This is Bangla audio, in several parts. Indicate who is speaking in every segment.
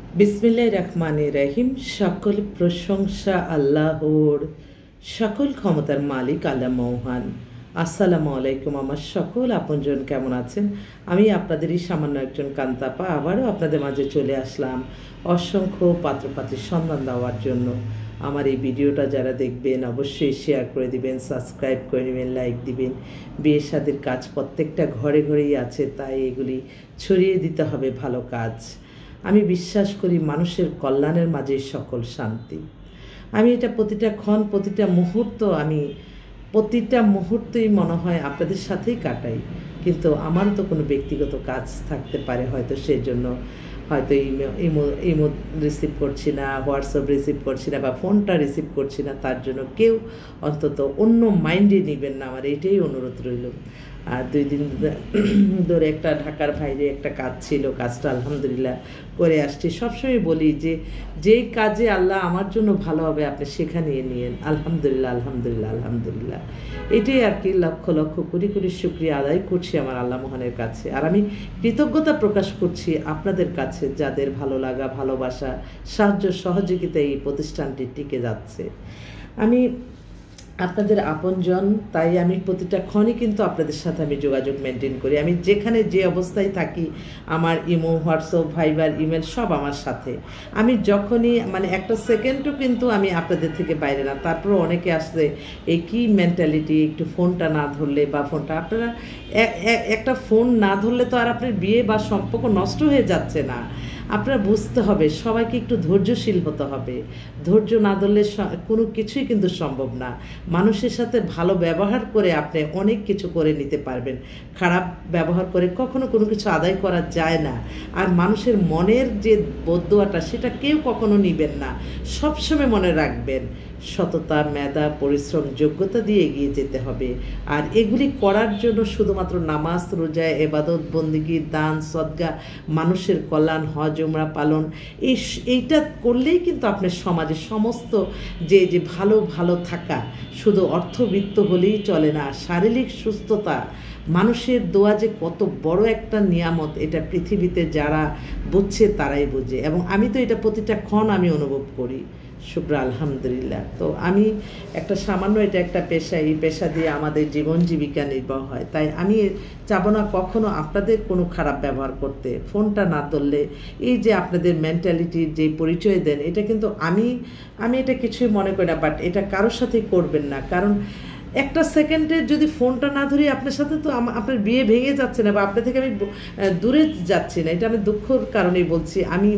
Speaker 1: বিসমিল্লাহির রহমানির রহিম। সকল প্রশংসা আল্লাহর, সকল ক্ষমতার মালিক আল্লাহ মহান। আসসালামু আলাইকুম আমার সকল আপনজন, কেমন আছেন? আমি আপনাদেরই সামান্য একজন কান্তাপা আবারও আপনাদের মাঝে চলে আসলাম অসংখ্য পাত্রপাত্রীর সন্ধান দেওয়ার জন্য। আমার এই ভিডিওটা যারা দেখবেন অবশ্যই শেয়ার করে দিবেন, সাবস্ক্রাইব করে নেবেন, লাইক দিবেন। বিয়ে শাদীর কাজ প্রত্যেকটা ঘরে ঘরেই আছে, তাই এগুলি ছড়িয়ে দিতে হবে ভালো কাজ। আমি বিশ্বাস করি মানুষের কল্যাণের মাঝে সকল শান্তি। আমি এটা প্রতিটা ক্ষণ, প্রতিটা মুহূর্ত, আমি প্রতিটা মুহূর্তেই মনে হয় আপনাদের সাথেই কাটাই। কিন্তু আমারও তো কোনো ব্যক্তিগত কাজ থাকতে পারে, হয়তো সেই জন্য হয়তো ইমো রিসিভ করছি না, হোয়াটসঅ্যাপ রিসিভ করছি না, বা ফোনটা রিসিভ করছি না। তার জন্য কেউ অন্তত অন্য মাইন্ডে নেবেন না, আমার এটাই অনুরোধ রইল। আর 2 দিন ধরে একটা ঢাকার বাইরে একটা কাজ ছিল, কাজটা আলহামদুলিল্লাহ করে আসছি। সবসময় বলি যে যেই কাজে আল্লাহ আমার জন্য ভালো হবে আপনি সেখানে নিয়েন। আলহামদুলিল্লাহ, আলহামদুলিল্লাহ, আলহামদুলিল্লাহ। এটাই আর কি, লক্ষ লক্ষ কোটি কোটি শুকরিয়া আদায় করছি আমার আল্লাহ মহানের কাছে। আর আমি কৃতজ্ঞতা প্রকাশ করছি আপনাদের কাছে, যাদের ভালো লাগা, ভালোবাসা, সাহায্য সহযোগিতা এই প্রতিষ্ঠানটি টিকে যাচ্ছে। আমি আপনাদের আপনজন, তাই আমি প্রতিটা ক্ষণই কিন্তু আপনাদের সাথে আমি যোগাযোগ মেনটেন করি। আমি যেখানে যে অবস্থায় থাকি, আমার ইমো, হোয়াটসঅ্যাপ, ভাইবার, ইমেল সব আমার সাথে। আমি যখনই একটা সেকেন্ডও কিন্তু আমি আপনাদের থেকে বাইরে না। তারপরে অনেকে আসছে এই কী মেন্টালিটি, একটু ফোনটা না ধরলে, বা ফোনটা আপনারা একটা ফোন না ধরলে তো আর আপনার বিয়ে বা সম্পর্ক নষ্ট হয়ে যাচ্ছে না। আপনারা বুঝতে হবে, সবাইকে একটু ধৈর্যশীল হতে হবে। ধৈর্য না ধরলে কোনো কিছুই কিন্তু সম্ভব না। মানুষের সাথে ভালো ব্যবহার করে আপনি অনেক কিছু করে নিতে পারবেন। খারাপ ব্যবহার করে কখনো কোনো কিছু আদায় করা যায় না। আর মানুষের মনের যে বদদোয়াটা, সেটা কেউ কখনো নিবেন না। সবসময় মনে রাখবেন, সততা, মেধা, পরিশ্রম, যোগ্যতা দিয়ে এগিয়ে যেতে হবে। আর এগুলি করার জন্য শুধুমাত্র নামাজ, রোজা, ইবাদত, বন্দেগী, দান, সদকা, মানুষের কল্যাণ, হজ, উমরা পালন, এইটা করলেই কিন্তু আপনার সমাজে সমস্ত যে ভালো ভালো থাকা, শুধু অর্থবিত্ত হলেই চলে না। শারীরিক সুস্থতা, মানুষের দোয়া যে কত বড় একটা নিয়ামত, এটা পৃথিবীতে যারা বুঝছে তারাই বোঝে। এবং আমি তো এটা প্রতিটা ক্ষণ আমি অনুভব করি। শুক্র আলহামদুলিল্লাহ। তো আমি একটা সামান্য, এটা একটা পেশা, এই পেশা দিয়ে আমাদের জীবন জীবিকা নির্বাহ হয়। তাই আমি চাবো না কখনো আপনাদের কোনো খারাপ ব্যবহার করতে। ফোনটা না ধরলে এই যে আপনাদের মেন্টালিটির যে পরিচয় দেন, এটা কিন্তু আমি এটা কিছুই মনে করি না। বাট এটা কারোর সাথেই করবেন না, কারণ একটা সেকেন্ডের যদি ফোনটা না ধরি আপনার সাথে, তো আপনার বিয়ে ভেঙে যাচ্ছে না, বা আপনার থেকে আমি দূরে যাচ্ছি না। এটা আমি দুঃখর কারণেই বলছি। আমি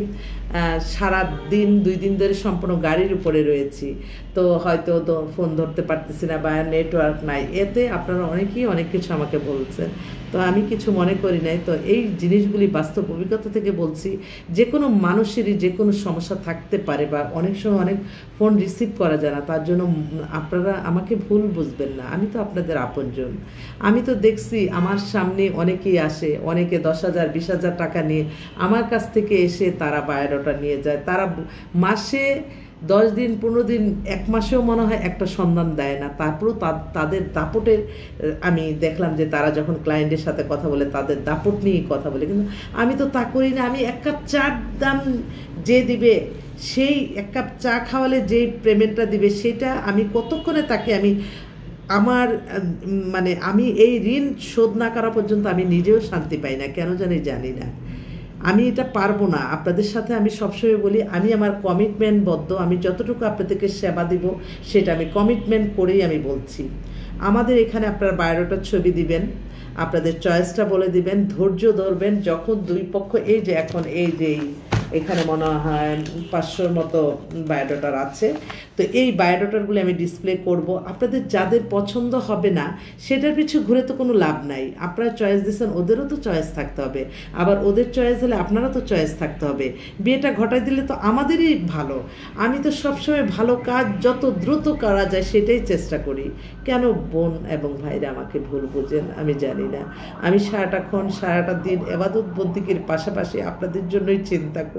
Speaker 1: সারা দিন 2 দিন ধরে সম্পূর্ণ গাড়ির উপরে রয়েছি, তো হয়তো ফোন ধরতে পারতেছি না, বা নেটওয়ার্ক নাই। এতে আপনারা অনেকেই অনেক কিছু আমাকে বলছেন, তো আমি কিছু মনে করি নাই। তো এই জিনিসগুলি বাস্তব অভিজ্ঞতা থেকে বলছি। যে কোনো মানুষেরই যে কোনো সমস্যা থাকতে পারে, বা অনেক সময় অনেক ফোন রিসিভ করা যায় না। তার জন্য আপনারা আমাকে ভুল বুঝবেন না, আমি তো আপনাদের আপনজন। আমি তো দেখছি আমার সামনে অনেকেই আসে, অনেকে 10,000 20,000 টাকা নিয়ে আমার কাছ থেকে এসে তারা বায়োডাটা নিয়ে যায়। তারা মাসে 10 দিন, 15 দিন, 1 মাসেও মনে হয় একটা সন্ধান দেয় না। তারপরেও তাদের দাপটের আমি দেখলাম যে তারা যখন ক্লায়েন্টের সাথে কথা বলে, তাদের দাপট নিয়ে কথা বলে। কিন্তু আমি তো তা করি না। আমি 1 কাপ চার দাম যে দিবে, সেই 1 কাপ চা খাওয়ালে যেই পেমেন্টটা দিবে, সেটা আমি কতক্ষণে তাকে আমি আমার আমি এই ঋণ শোধ না করা পর্যন্ত আমি নিজেও শান্তি পাই না, কেন জানি না। আমি এটা পারবো না। আপনাদের সাথে আমি সবসময় বলি, আমি আমার কমিটমেন্টবদ্ধ। আমি যতটুকু আপনাদেরকে সেবা দিব, সেটা আমি কমিটমেন্ট করেই আমি বলছি। আমাদের এখানে আপনারা বায়োডাটার ছবি দিবেন, আপনাদের চয়েসটা বলে দিবেন, ধৈর্য ধরবেন। যখন 2 পক্ষ, এই যে এখন এখানে মনে হয় 500-র মতো বায়োডাটার আছে, তো এই বায়োডাটারগুলো আমি ডিসপ্লে করব। আপনাদের যাদের পছন্দ হবে না, সেটার পিছু ঘুরে তো কোনো লাভ নাই। আপনারা চয়েস দিচ্ছেন, ওদেরও তো চয়েস থাকতে হবে। আবার ওদের চয়েস হলে আপনারা তো চয়েস থাকতে হবে। বিয়েটা ঘটাই দিলে তো আমাদেরই ভালো। আমি তো সবসময় ভালো কাজ যত দ্রুত করা যায় সেটাই চেষ্টা করি। কেন বোন এবং ভাইরা আমাকে ভুল বুঝেন আমি জানি না। আমি সারাটা দিন ইবাদত বন্দেগীর পাশাপাশি আপনাদের জন্যই চিন্তা করি।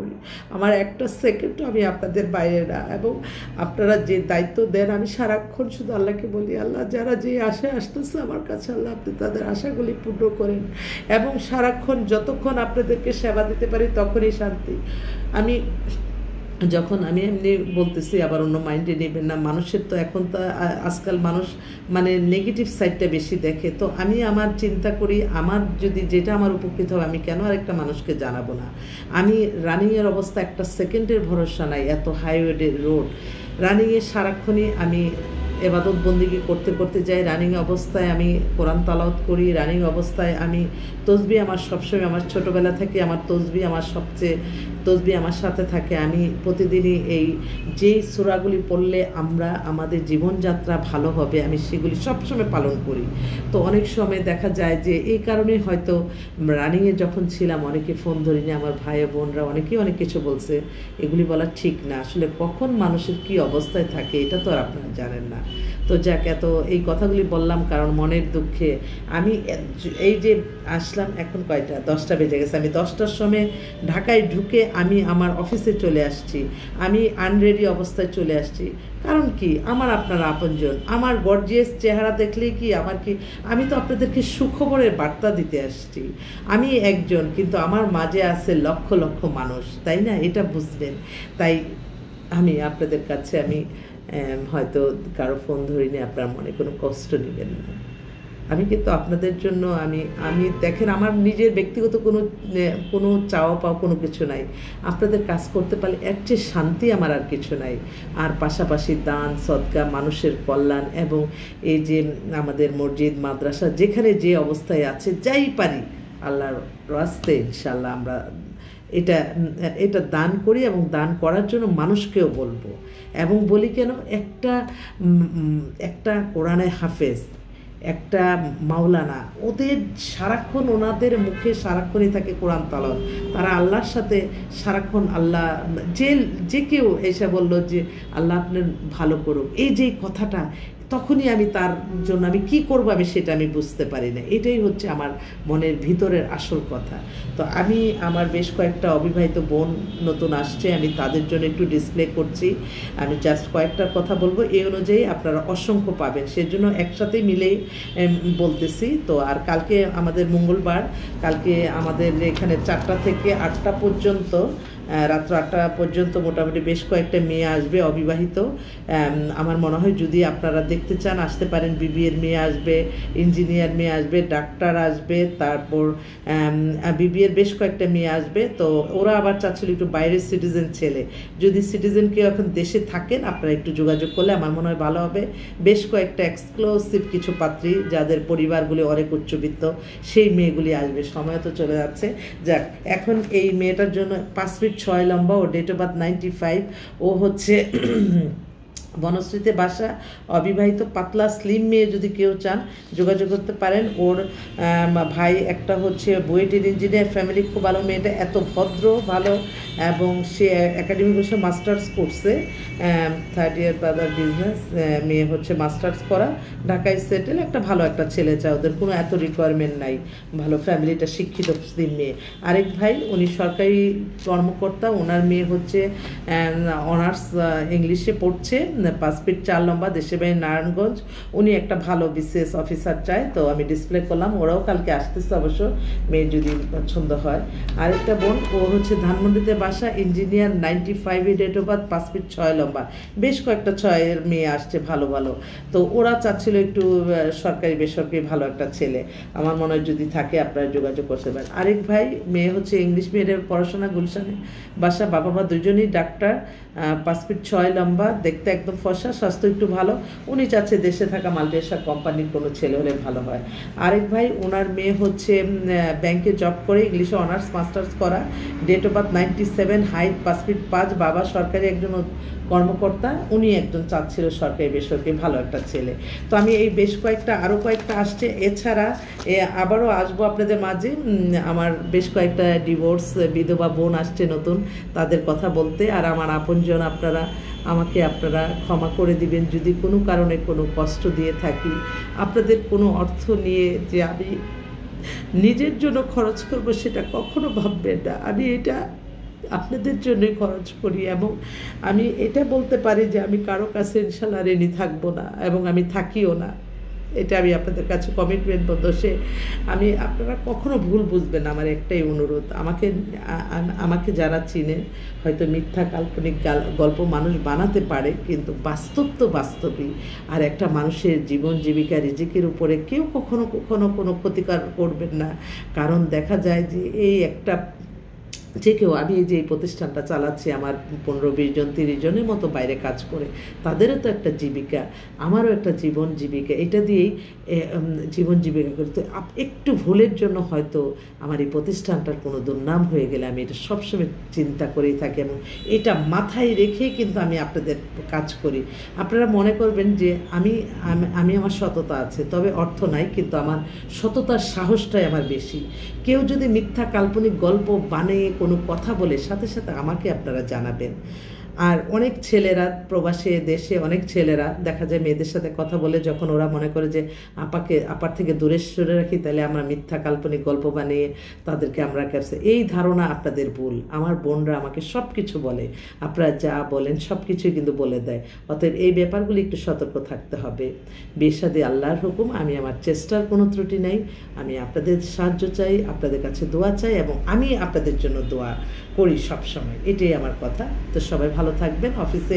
Speaker 1: করি। আমার একটা সেকেন্ডও আমি আপনাদের বাইরে না, এবং আপনারা যে দায়িত্ব দেন আমি সারাক্ষণ শুধু আল্লাহকে বলি, আল্লাহ যারা যে আশায় আসতেছে আমার কাছে, আল্লাহ আপনি তাদের আশাগুলি পূর্ণ করেন, এবং সারাক্ষণ যতক্ষণ আপনাদেরকে সেবা দিতে পারি তখনই শান্তি। আমি যখন আমি এমনি বলতেছি, আবার অন্য মাইন্ডে নেবেন না, মানুষের তো এখন তো আজকাল মানুষ মানে নেগেটিভ সাইডটা বেশি দেখে, তো আমি আমার চিন্তা করি আমার যদি যেটা আমার উপকৃত হবে আমি কেন আরেকটা মানুষকে জানাবো না। আমি রানিংয়ের অবস্থা একটা সেকেন্ডের ভরসা নাই, এত হাইওয়ে রোড রানিংয়ে সারাক্ষণই আমি এবাদত বন্দিগি করতে করতে যাই, রানিং অবস্থায় আমি কোরআন তালাওয়াত করি, রানিং অবস্থায় আমি তসবি, আমার সবসময় আমার ছোটোবেলা থেকে আমার তসবি আমার সবচেয়ে তসবি আমার সাথে থাকে। আমি প্রতিদিনই এই যেই সূরাগুলি পড়লে আমরা আমাদের জীবনযাত্রা ভালো হবে আমি সেগুলি সবসময় পালন করি। তো অনেক সময় দেখা যায় যে এই কারণে হয়তো রানিংয়ে যখন ছিলাম অনেকে ফোন ধরিনি, আমার ভাই বোনরা অনেকেই অনেক কিছু বলছে, এগুলি বলা ঠিক না। আসলে কখন মানুষের কি অবস্থায় থাকে এটা তো আর আপনারা জানেন না। তো যাক, এত এই কথাগুলি বললাম কারণ মনের দুঃখে আমি এই যে আসলাম, এখন কয়টা 10টা বেজে গেছে, আমি 10টার সময় ঢাকায় ঢুকে আমি আমার অফিসে চলে আসছি, আমি আনরেডি অবস্থায় চলে আসছি। কারণ কি, আমার আপনারা আপনজন, আমার গর্জিয়াস চেহারা দেখলেই কি আমার কি, আমি তো আপনাদেরকে সুখবরের বার্তা দিতে আসছি। আমি একজন, কিন্তু আমার মাঝে আছে লক্ষ লক্ষ মানুষ, তাই না? এটা বুঝবেন। তাই আমি আপনাদের কাছে আমি হয়তো কারো ফোন ধরিনি, আপনার মনে কোনো কষ্ট নেবেন না। আমি কিন্তু আপনাদের জন্য আমি দেখেন, আমার নিজের ব্যক্তিগত কোনো চাওয়া পাওয়া কোনো কিছু নাই। আপনাদের কাজ করতে পারলে এর চেয়ে শান্তি আমার আর কিছু নাই। আর পাশাপাশি দান সদকা, মানুষের কল্যাণ, এবং এই যে আমাদের মসজিদ মাদ্রাসা যেখানে যে অবস্থায় আছে, যাই পারি আল্লাহর রাস্তায় ইনশাআল্লাহ আমরা এটা দান করি, এবং দান করার জন্য মানুষকেও বলবো। এবং বলি কেন, একটা কোরআনের হাফেজ, একটা মাওলানা, ওদের সারাক্ষণ ওনাদের মুখে সারাক্ষণই থাকে কোরআন তালাওয়াত, তারা আল্লাহর সাথে সারাক্ষণ আল্লাহ, যে কেউ এসে বললো যে আল্লাহ আপনার ভালো করুক, এই যে কথাটা, তখনই আমি তার জন্য আমি কি করবো আমি সেটা আমি বুঝতে পারি না। এটাই হচ্ছে আমার মনের ভিতরের আসল কথা। তো আমি আমার বেশ কয়েকটা অবিবাহিত বোন নতুন আসছে, আমি তাদের জন্য একটু ডিসপ্লে করছি। আমি জাস্ট কয়েকটার কথা বলবো, এই অনুযায়ী আপনারা অসংখ্য পাবেন, সেজন্য একসাথে মিলেই বলতেছি। তো আর কালকে আমাদের মঙ্গলবার, কালকে আমাদের এখানে 4টা থেকে 8টা পর্যন্ত, রাত্র 8টা পর্যন্ত মোটামুটি বেশ কয়েকটা মেয়ে আসবে অবিবাহিত। আমার মনে হয় যদি আপনারা দেখতে চান আসতে পারেন। বিবিএর মেয়ে আসবে, ইঞ্জিনিয়ার মেয়ে আসবে, ডাক্তার আসবে, তারপর বিবিএর বেশ কয়েকটা মেয়ে আসবে। তো ওরা আবার চাচ্ছিল একটু বাইরের সিটিজেন ছেলে, যদি সিটিজেন কেউ এখন দেশে থাকেন আপনারা একটু যোগাযোগ করলে আমার মনে হয় ভালো হবে। বেশ কয়েকটা এক্সক্লুসিভ কিছু পাত্রী যাদের পরিবারগুলি অনেক উচ্চবিত্ত, সেই মেয়েগুলি আসবে। সময় তো চলে যাচ্ছে। যাক, এখন এই মেয়েটার জন্য 5 ফিট 6 লম্বা, ও ডেট অফ বার্থ 95, ও হচ্ছে বনশ্রীতে বাসা, অবিবাহিত, পাতলা স্লিম মেয়ে, যদি কেউ চান যোগাযোগ করতে পারেন। ওর ভাই একটা হচ্ছে বুয়েটের ইঞ্জিনিয়ার, ফ্যামিলি খুব ভালো। মেয়েটা এত ভদ্র, ভালো, এবং সে একাডেমিক বসে মাস্টার্স করছে, 3rd ইয়ার ব্রাদার বিজনেস। মেয়ে হচ্ছে মাস্টার্স করা, ঢাকায় সেটেল, একটা ভালো একটা ছেলে চায়, ওদের কোনো এত রিকোয়ারমেন্ট নাই, ভালো ফ্যামিলিটা, শিক্ষিত স্লিম মেয়ে। আরেক ভাই উনি সরকারি কর্মকর্তা, ওনার মেয়ে হচ্ছে অনার্স ইংলিশে পড়ছে, 5 ফিট 4 লম্বা, দেশে বাড়ি নারায়ণগঞ্জ। উনি একটা ভালো বিসিএস অফিসার চায়। তো আমি ডিসপ্লে করলাম, ওরাও কালকে আসতেছে অবশ্য, মেয়ে যদি পছন্দ হয়। আরেকটা বোন, ও হচ্ছে ধানমন্ডিতে বাসা, engineer, 95 date of birth, 5 feet 6 লম্বা। বেশ কয়েকটা 6-এর মেয়ে আসছে ভালো ভালো। তো ওরা চাচ্ছিল একটু সরকারি বেসরকারি ভালো একটা ছেলে, আমার মনে হয় যদি থাকে আপনারা যোগাযোগ করতে পারেন। আরেক ভাই, মেয়ে হচ্ছে ইংলিশ মিডিয়ামের পড়াশোনা, গুলশানে বাসা, বাবা মা দুজনেই ডাক্তার, 5 ফিট 6 লম্বা, দেখতে একদম ফর্সা, স্বাস্থ্য একটু ভালো। উনি চাচ্ছে দেশে থাকা মাল্টিনেশনাল কোম্পানির কোনো ছেলে হলে ভালো হয়। আরেক ভাই, ওনার মেয়ে হচ্ছে ব্যাংকে জব করে, ইংলিশে অনার্স মাস্টার্স করা, date of birth 97, height 5 feet 5, বাবা সরকারি একজন কর্মকর্তা, উনি একজন চাচ্ছিল সরকারি বেসরকারি ভালো একটা ছেলে। তো আমি এই বেশ কয়েকটা, আরও কয়েকটা আসছে, এছাড়া আবারও আসবো আপনাদের মাঝে। আমার বেশ কয়েকটা ডিভোর্স বিধবা বোন আসছে নতুন, তাদের কথা বলতে। আর আমার আপনজন, আপনারা ক্ষমা করে দিবেন যদি কোনো কারণে কোনো কষ্ট দিয়ে থাকি। আপনাদের কোনো অর্থ নিয়ে যে আমি নিজের জন্য খরচ করব সেটা কখনো ভাববেন না। আমি এটা আপনাদের জন্যই খরচ করি। এবং আমি এটা বলতে পারি যে আমি কারো কাছে ইনশাল্লাহ ঋণী থাকবো না, এবং আমি থাকিও না। এটা আমি আপনাদের কাছে কমিটমেন্টবদ্ধ। আমি আপনারা কখনো ভুল বুঝবেন না। আমার একটাই অনুরোধ, আমাকে যারা চিনে, হয়তো মিথ্যা কাল্পনিক গল্প মানুষ বানাতে পারে, কিন্তু বাস্তব তো বাস্তবই। আর একটা মানুষের জীবন জীবিকা রিজিকের উপরে কেউ কখনো কখনো কোনো ক্ষতিকার করবেন না। কারণ দেখা যায় যে এই একটা যে কেউ, আমি এই যে এই প্রতিষ্ঠানটা চালাচ্ছি, আমার 15-20 জন 30 জনের মতো বাইরে কাজ করে, তাদেরও তো একটা জীবিকা, আমারও একটা জীবন জীবিকা, এটা দিয়েই জীবন জীবিকা করি। তো একটু ভুলের জন্য হয়তো আমার এই প্রতিষ্ঠানটার কোনো দুর্নাম হয়ে গেলে আমি এটা সবসময় চিন্তা করেই থাকি, এবং এটা মাথায় রেখেই কিন্তু আমি আপনাদের কাজ করি। আপনারা মনে করবেন যে আমি আমার সততা আছে, তবে অর্থ নাই, কিন্তু আমার সততার সাহসটাই আমার বেশি। কেউ যদি মিথ্যা কাল্পনিক গল্প বানিয়ে কোনো কথা বলে, সাথে সাথে আমাকে আপনারা জানাবেন। আর অনেক ছেলেরা প্রবাসে দেশে, অনেক ছেলেরা দেখা যায় মেয়েদের সাথে কথা বলে, যখন ওরা মনে করে যে আপার থেকে দূরে সরে রাখি, তাহলে আমরা মিথ্যা কাল্পনিক গল্প বানিয়ে তাদেরকে আমরা কাছে, এই ধারণা আপনাদের ভুল। আমার বোনরা আমাকে সব কিছু বলে, আপনারা যা বলেন সব কিছুই কিন্তু বলে দেয়। অতএব এই ব্যাপারগুলি একটু সতর্ক থাকতে হবে। বিয়ে শাদী আল্লাহর হুকুম, আমি আমার চেষ্টার কোনো ত্রুটি নেই। আমি আপনাদের সাহায্য চাই, আপনাদের কাছে দোয়া চাই, এবং আমি আপনাদের জন্য দোয়া করি সবসময়, এটাই আমার কথা। তো সবাই ভালো থাকবেন। অফিসে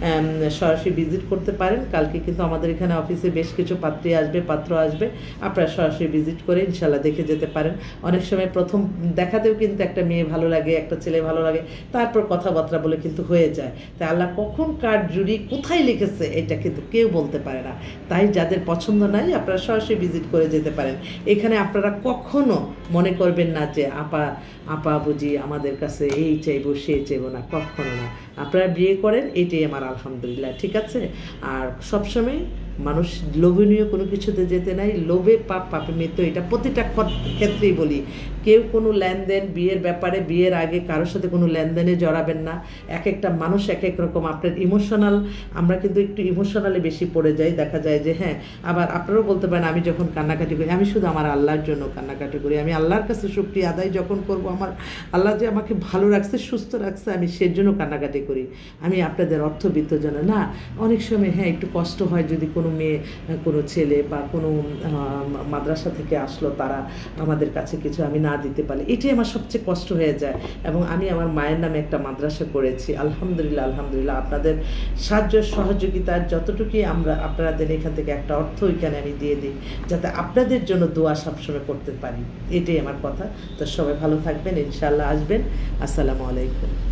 Speaker 1: সরাসরি ভিজিট করতে পারেন। কালকে কিন্তু আমাদের এখানে অফিসে বেশ কিছু পাত্র আসবে, আপনারা সরাসরি ভিজিট করে ইনশাল্লাহ দেখে যেতে পারেন। অনেক সময় প্রথম দেখাতেও কিন্তু একটা মেয়ে ভালো লাগে, একটা ছেলে ভালো লাগে, তারপর কথাবার্তা বলে কিন্তু হয়ে যায়। তাই আল্লাহ কখন কার জুড়ি কোথায় লিখেছে এটা কিন্তু কেউ বলতে পারে না। তাই যাদের পছন্দ নাই, আপনারা সরাসরি ভিজিট করে যেতে পারেন। এখানে আপনারা কখনো মনে করবেন না যে আপা বুঝি আমাদের কাছে এই চাইবো সেই চাইবো না, কখনো না। আপনারা বিয়ে করেন, এটাই আমার আলহামদুলিল্লাহ, ঠিক আছে। আর সবসময় মানুষ লোভনীয় কোনো কিছুতে যেতে নাই। লোভে পাপ, পাপে মৃত্যু, এটা প্রতিটা ক্ষেত্রেই বলি। কেউ কোনো লেনদেন বিয়ের ব্যাপারে, বিয়ের আগে কারোর সাথে কোনো লেনদেনে জড়াবেন না। এক একটা মানুষ এক এক রকম। আপনার ইমোশনাল, আমরা কিন্তু একটু ইমোশনালি বেশি পড়ে যাই। দেখা যায় যে হ্যাঁ, আবার আপনারাও বলতে পারেন আমি যখন কান্নাকাটি করি, আমি শুধু আমার আল্লাহর জন্য কান্নাকাটি করি। আমি আল্লাহর কাছে শুকরিয়া আদায় যখন করব, আমার আল্লাহ যে আমাকে ভালো রাখছে, সুস্থ রাখছে, আমি সেই জন্য কান্নাকাটি করি। আমি আপনাদের অর্থবিত্ত জন্য না। অনেক সময় হ্যাঁ একটু কষ্ট হয়, যদি কোনো মেয়ে, কোনো ছেলে বা কোনো মাদ্রাসা থেকে আসলো, তারা আমাদের কাছে কিছু আমি না দিতে পারি, এটাই আমার সবচেয়ে কষ্ট হয়ে যায়। এবং আমি আমার মায়ের নামে একটা মাদ্রাসা করেছি, আলহামদুলিল্লাহ আলহামদুলিল্লাহ। আপনাদের সাহায্য সহযোগিতার যতটুকুই আপনাদের এখান থেকে একটা অর্থ ওইখানে আমি দিয়ে দিই, যাতে আপনাদের জন্য দোয়া সবসময় করতে পারি, এটাই আমার কথা। তো সবাই ভালো থাকবেন, ইনশাআল্লাহ আসবেন। আসসালামু আলাইকুম।